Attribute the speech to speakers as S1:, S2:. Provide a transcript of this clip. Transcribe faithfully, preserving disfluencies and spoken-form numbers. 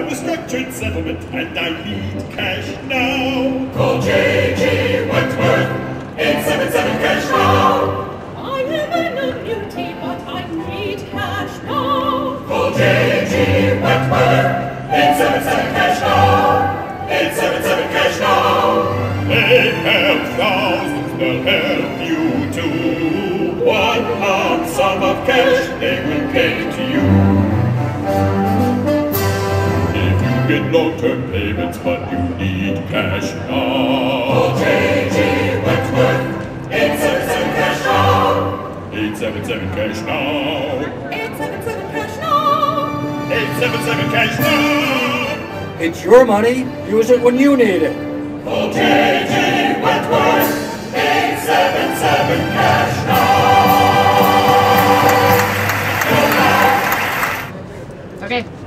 S1: a structured settlement and I need cash now.
S2: Call J G Wentworth, eight seven seven cash now.
S3: I am an annuity, but I need cash now.
S2: Call J G Wentworth, eight seven seven cash now. eight seven seven cash now.
S1: They have thousands, they'll help you too. One lump sum of cash they will pay to you. If you get long-term payments but you need cash now.
S2: Call J G Wentworth, eight seven seven cash now.
S1: eight seven seven cash now.
S3: eight seven seven cash now.
S1: eight seven seven cash now.
S4: It's your money. Use it when you need it.
S2: Call J G Wentworth, eight seven seven cash now.
S5: Okay.